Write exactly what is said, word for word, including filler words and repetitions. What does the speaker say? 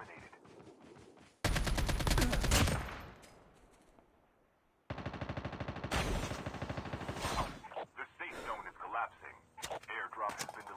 eliminated. The safe zone is collapsing. Airdrop has been